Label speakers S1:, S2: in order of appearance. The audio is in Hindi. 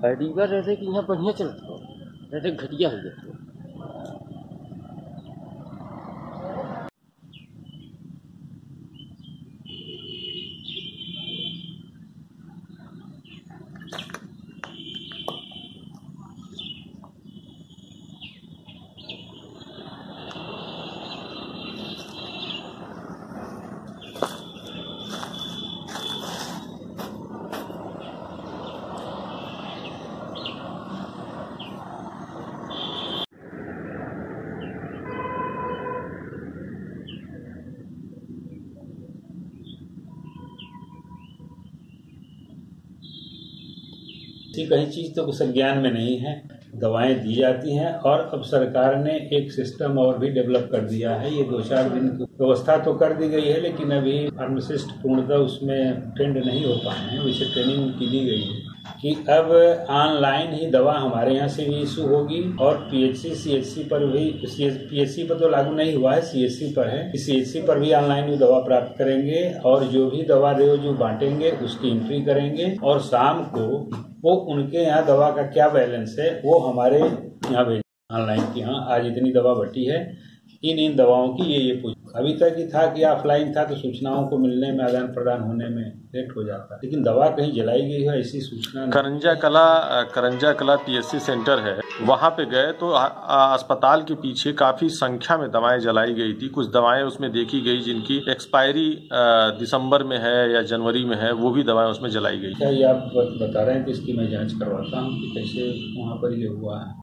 S1: रीवा रहते कि यहाँ बढ़िया चलता हो, रहते घटिया हो जाते हो।
S2: कहीं चीज तो संज्ञान में नहीं है, दवाएं दी जाती हैं और अब सरकार ने एक सिस्टम और भी डेवलप कर दिया है। ये 2-4 दिन की व्यवस्था तो कर दी गई है, लेकिन अभी फार्मासिस्ट पूर्णतः उसमें ट्रेंड नहीं हो पाए हैं। वैसे ट्रेनिंग की दी गई है कि अब ऑनलाइन ही दवा हमारे यहाँ से भी इशू होगी और पीएचसी सीएचसी पर भी, पीएचसी पर तो लागू नहीं हुआ है, सीएचसी पर है, सीएचसी पर भी ऑनलाइन ही दवा प्राप्त करेंगे और जो भी दवा जो बांटेंगे उसकी एंट्री करेंगे और शाम को वो उनके यहाँ दवा का क्या बैलेंस है वो हमारे यहाँ भेज ऑनलाइन की, हाँ आज इतनी दवा बटी है, इन दवाओं की ये पूछ। अभी तक ही था कि ऑफलाइन था तो सूचनाओं को मिलने में, आदान प्रदान होने में लेट हो जाता, लेकिन दवा कहीं जलाई गई है ऐसी सूचना।
S3: करंजा कला पीएचसी सेंटर है, वहाँ पे गए तो अस्पताल के पीछे काफी संख्या में दवाएं जलाई गई थी। कुछ दवाएं उसमें देखी गई जिनकी एक्सपायरी दिसंबर में है या जनवरी में है, वो भी दवाएं उसमें जलाई गई।
S2: क्या ये आप बता रहे हैं कि इसकी मैं जाँच करवाता हूँ कि कैसे वहाँ पर ये हुआ है।